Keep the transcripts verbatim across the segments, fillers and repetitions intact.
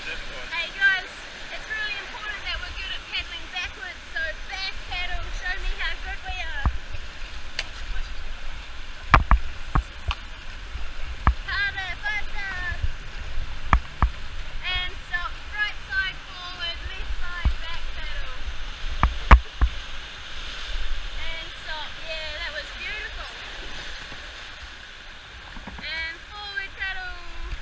Hey guys, it's really important that we're good at paddling backwards, so back paddle, show me how good we are. Harder, faster. And stop, right side forward, left side back paddle. And stop, yeah, that was beautiful. And forward paddle.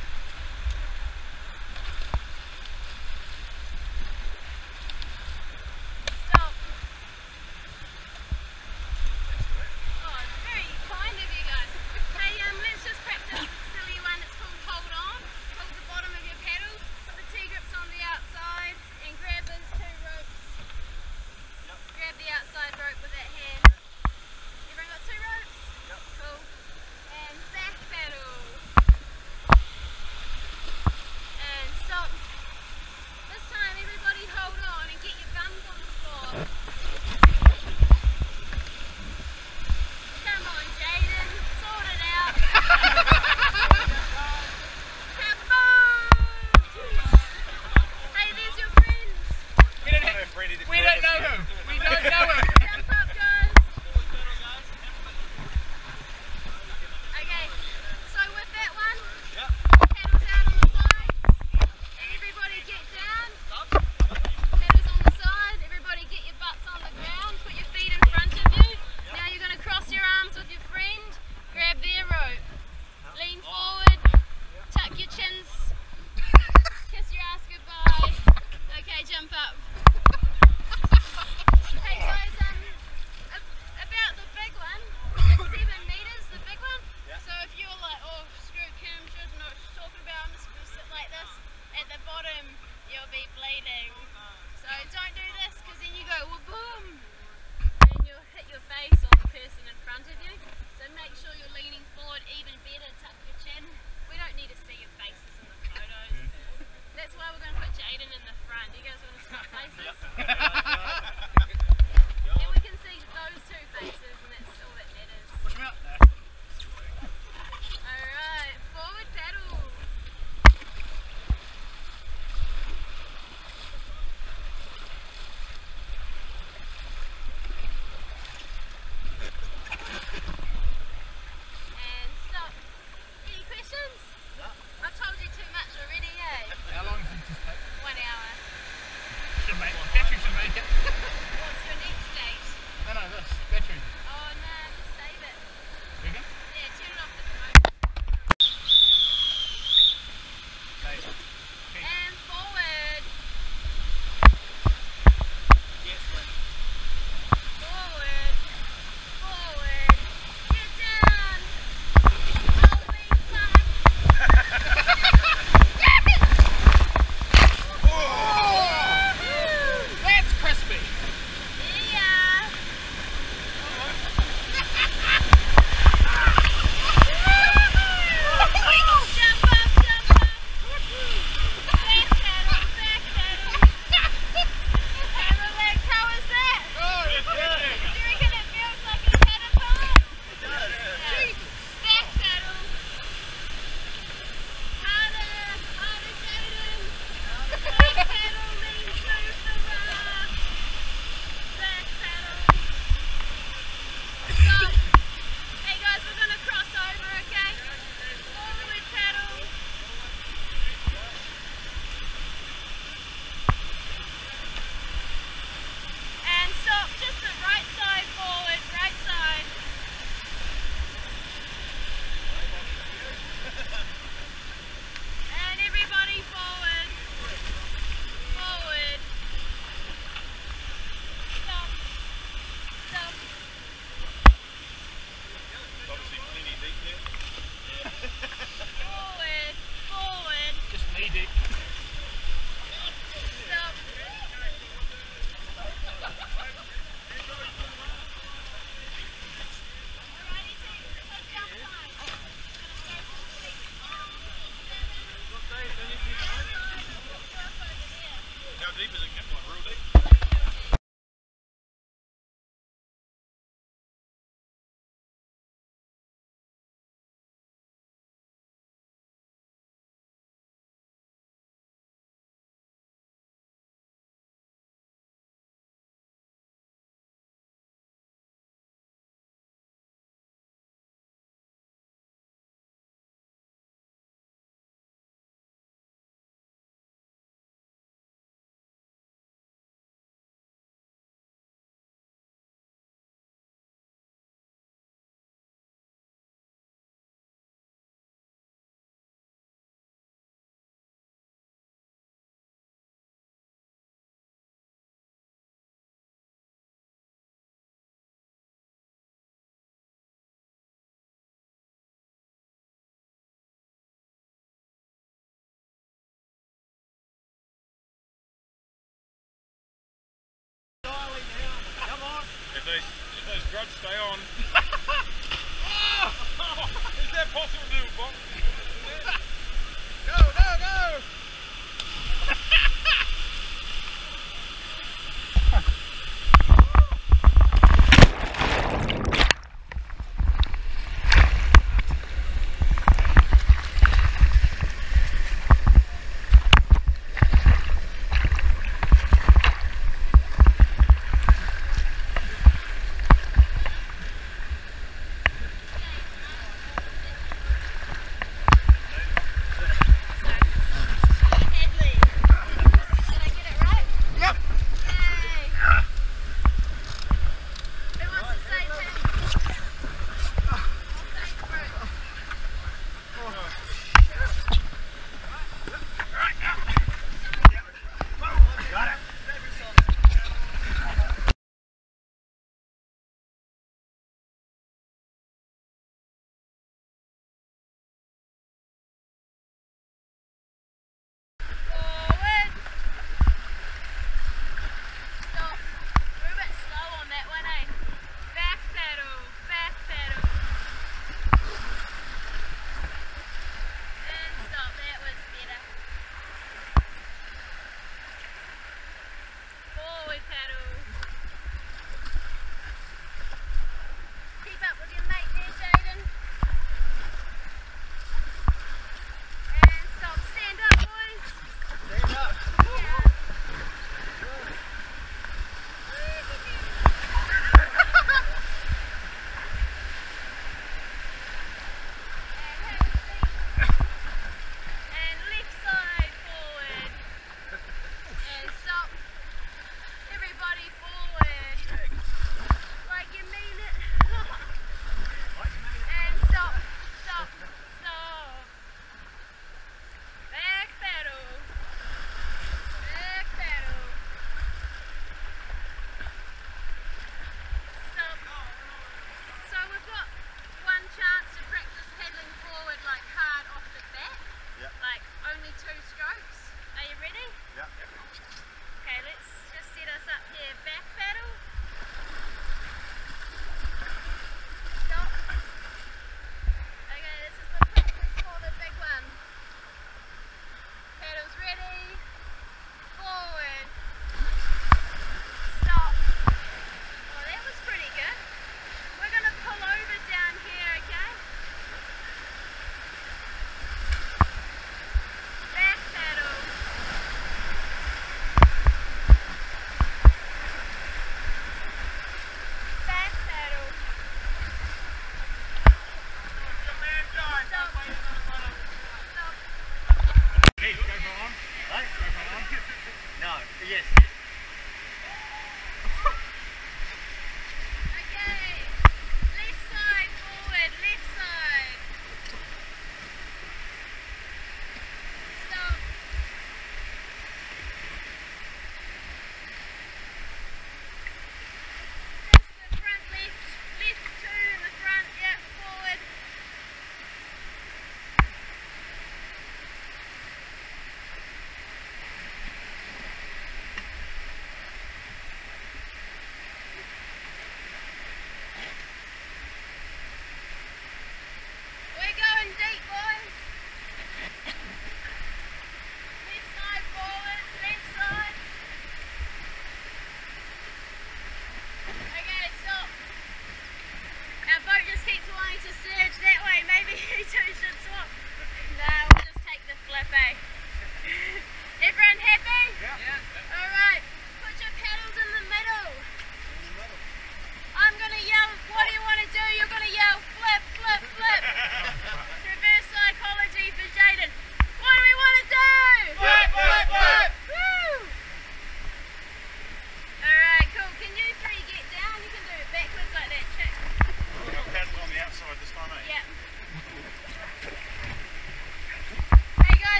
We don't know him. We don't know him. Jump up, guys. Okay, so with that one, yep. Paddles out on the sides, and everybody get down. Paddles on the side, everybody get your butts on the ground, put your feet in front of you. Now you're going to cross your arms with your friend, grab their rope, lean forward, tuck your chins, kiss your ass goodbye. Okay, jump up. Hey guys, um, about the big one, it's seven metres, the big one. Yeah. So if you're like, oh screw Kim, she doesn't know what she's talking about, I'm just going to sit like this, at the bottom you'll be bleeding. So don't do this, because then you go boom, and you'll hit your face on the person in front of you. So make sure you're leaning forward, even better, tuck your chin. We don't need to see your faces in the photos. That's why we're going to put Jayden in the front. You guys want to swap faces? And we can see those two faces, and that's all that matters. Push me up there. Alright, forward paddle. And stop. Any questions? No. I've told you too much already, eh? How long does it take? One hour. Should make, Patrick should make it.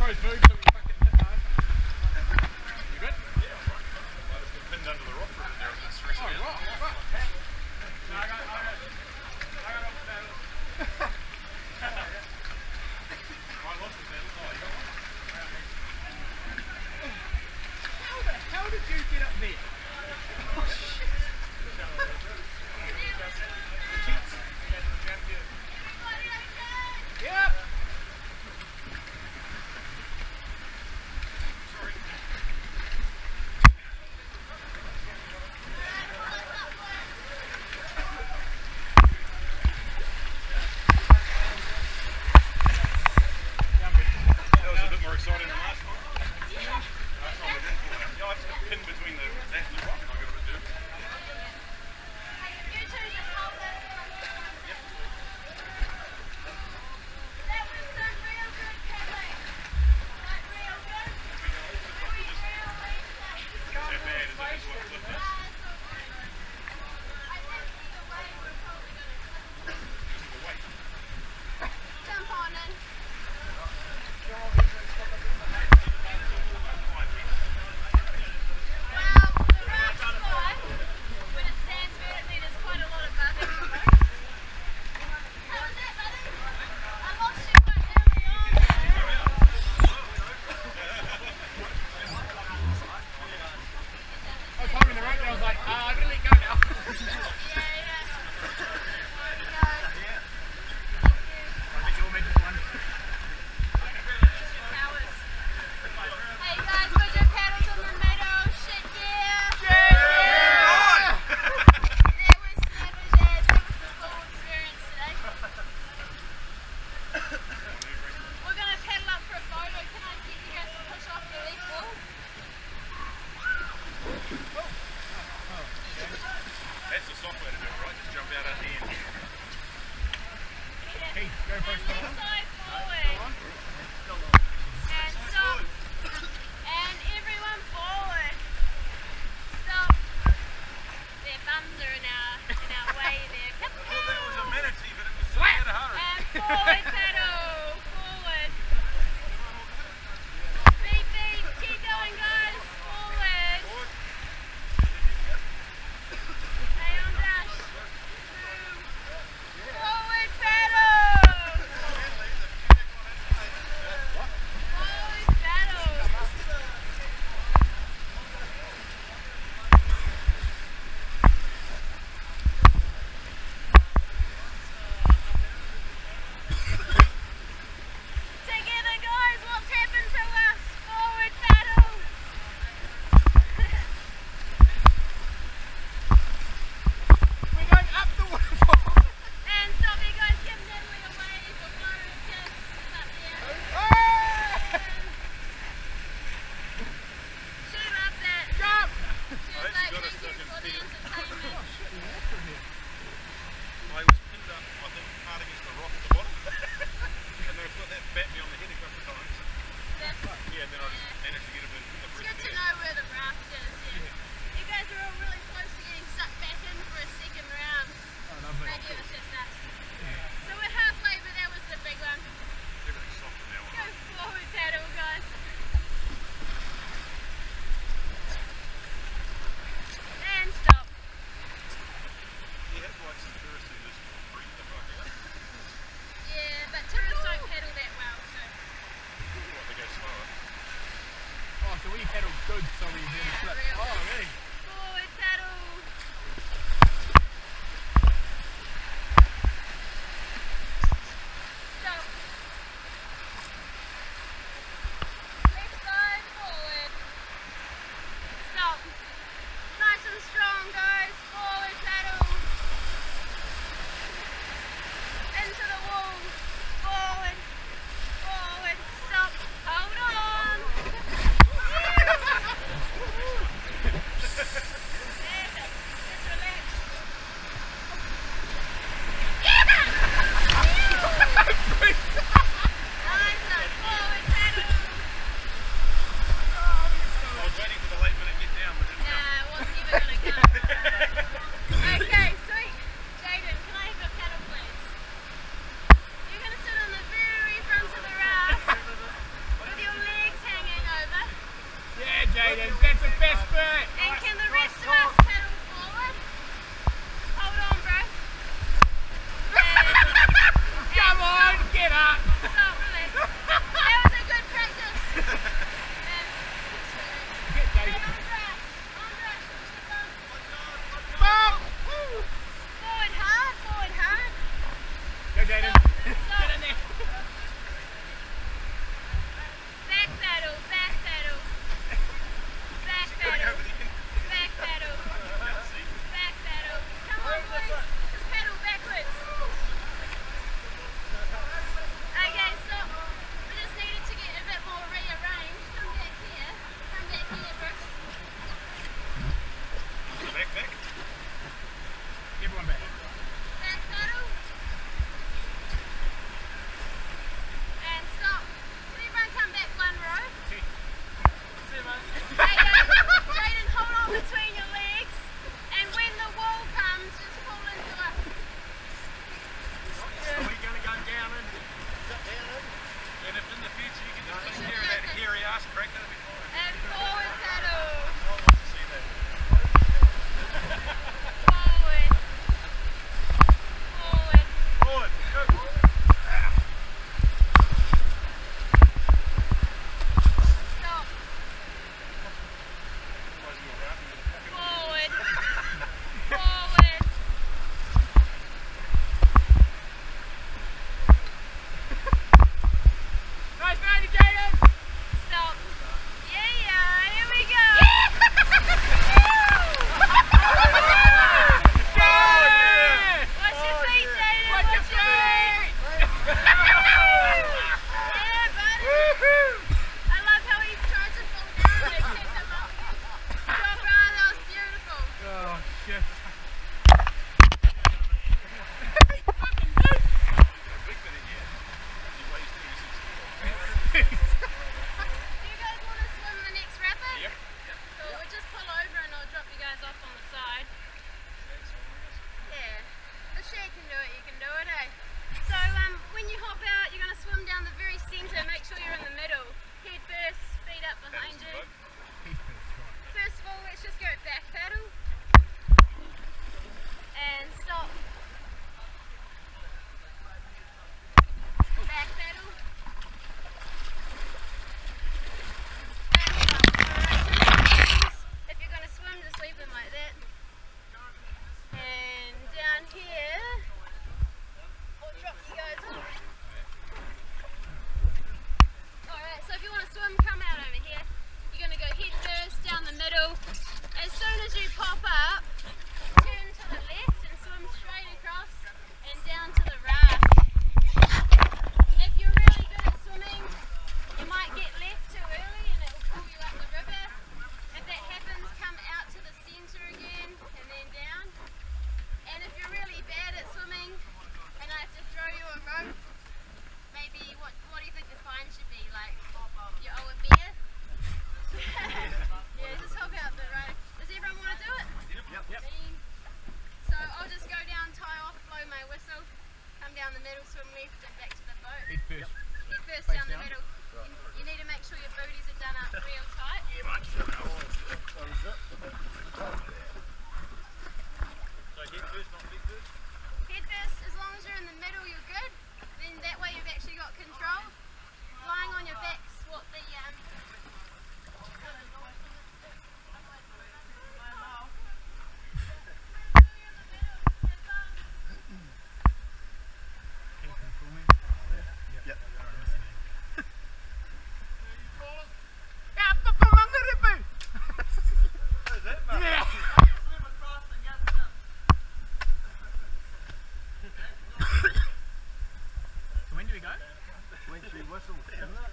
always move so we fucking hit hard. You good? Yeah, I'm right. I just got pinned under the rock for a bit there. I was stressing Oh, out. right, right. No, I got, I got, I got off the paddle. I lost the paddle. Oh, you got one? How the hell did you get up there? Oh, shit. Yep. That was a bit more exciting than last time. Last time we didn't pull it. Yeah, I just got pinned between the that and the rock and I got a bit nervous. You two just hold this. That was some real good paddling. Like real good. Really, really like. Is that bad? Is that just what flipped us? Ah, it's all good. I think either way we're probably gonna Just the weight. jump on in. Well, the rock spot, when it stands vertically, there's quite a lot of buzzing. How was that, buddy? I lost you quite early on there. I was holding the rope and I was like, ah, I'm gonna let go now. Yeah, yeah. There we go. I think you'll make this one. Powers. Hey guys, put your paddles on the middle. Shit, yeah. Yeah! That was savage as. That was a cool experience today. We're going to paddle up for a photo. Can I get you guys to push off the leaf wall? That's the soft way to do it, right? Just jump out at the end. Keith, go first. And this side forward. And stop. And everyone forward. Stop. Their bums are in our, in our way there. Come Well, that was a on. manatee, but it was so out of hurry. And forward paddle. Forward. Beep beep. Keep going guys. Forward. Stay on dash. Move. Forward paddle. Forward paddle. Together guys, what's happened to us? Forward paddle. We're going up the waterfall. And stop there guys, give Natalie a wave for photo kiss. Up there. Shoot him up that. Jump! She was like, thank you for the entertainment. I was pinned up, I think, hard against the rock at the bottom. And they put that bat me on the head a couple of times. That's Yeah, then I just managed to get a bit of It's breath good to there. know where the raft is. Yeah. You guys are all really close to getting sucked back in for a second round. Oh, lovely. Maybe it was just us. So we're halfway, but that was the big one. Everything's softer now. Go forward paddle, guys. And stop. You have to like some tourists who just breathe the fuck out. Yeah, but tourists don't paddle that well, so. What, they go slower? Oh, so we paddled good, so we really Yeah, flipped. real. Oh, really? Forward paddle. Stop. Left side forward. Stop. Nice and strong, guys. Forward paddle. Into the wall. Forward. Forward. Stop. Hold on.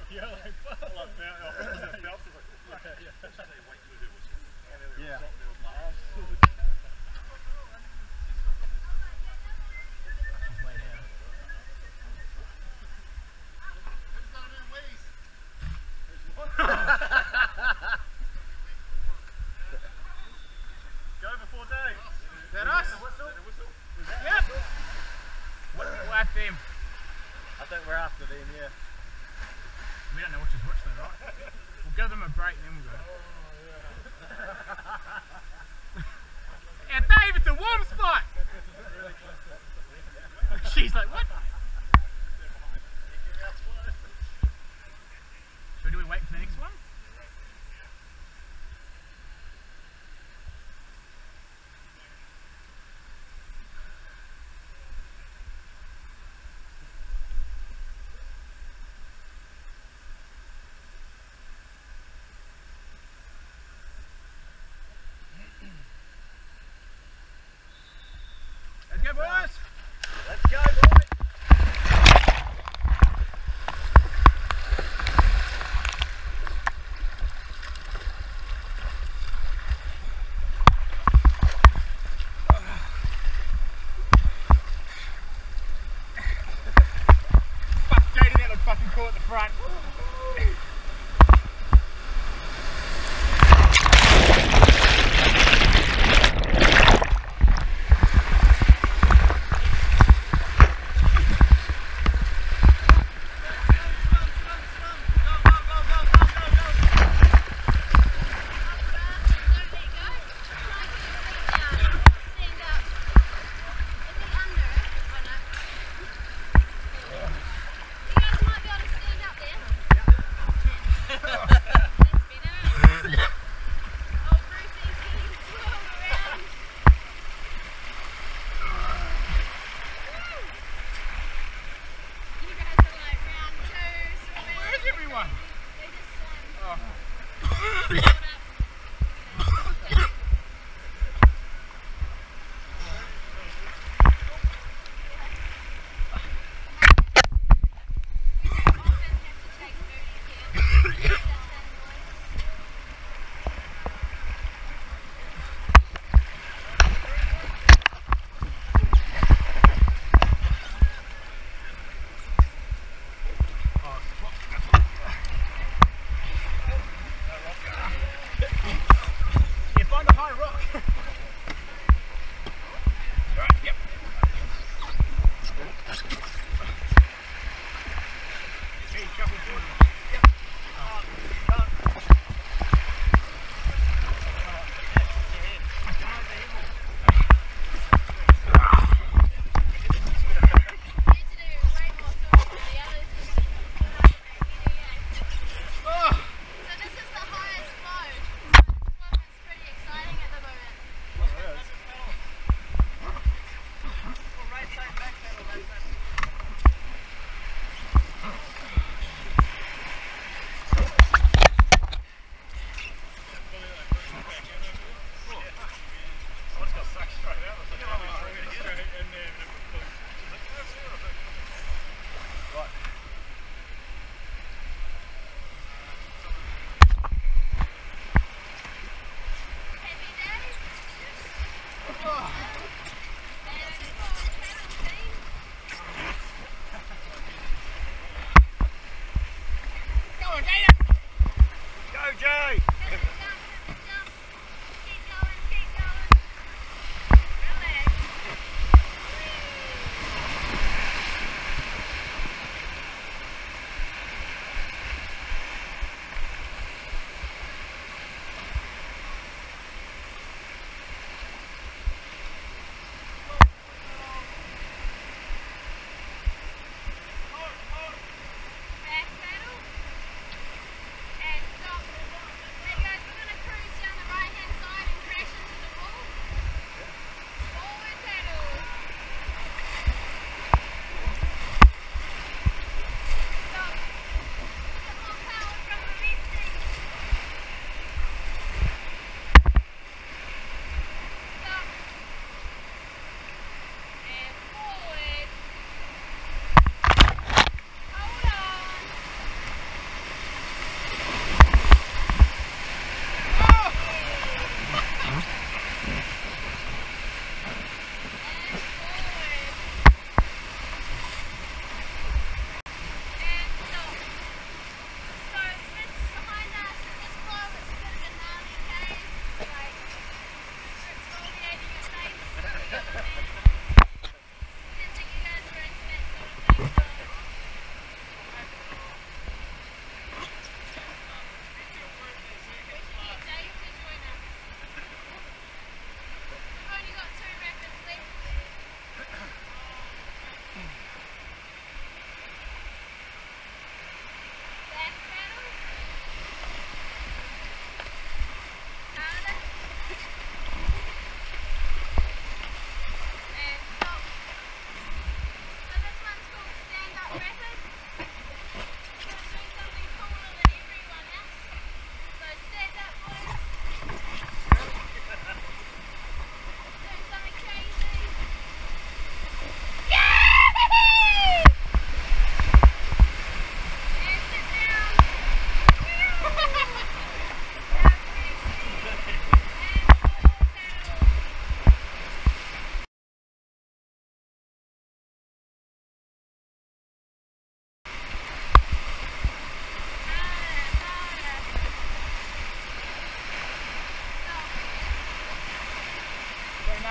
You're like, fuck. Well, I felt, I was in a belt, so I was like, what? Yeah, yeah. Did you say Whitewater was here? And then there Yeah. was something there with my arms. She's way down. Who's going to do waste? Go before Dave. Is that us? Whistle? Whistle? Yep. Whack them. I think we're after them, yeah. We don't know which is which though, right? We'll give them a break and then we'll go. Yeah, Dave, it's a warm spot! She's like, what? So do we wait for the next one? Let's go, boys! Let's go, boys! Fuck, Jayden, that looked fucking cool at the front.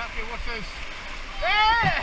Okay, watch this. Yeah!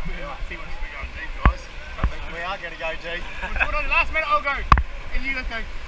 We are going to go, G. We'll do it on the last minute, I'll go. And you let's go.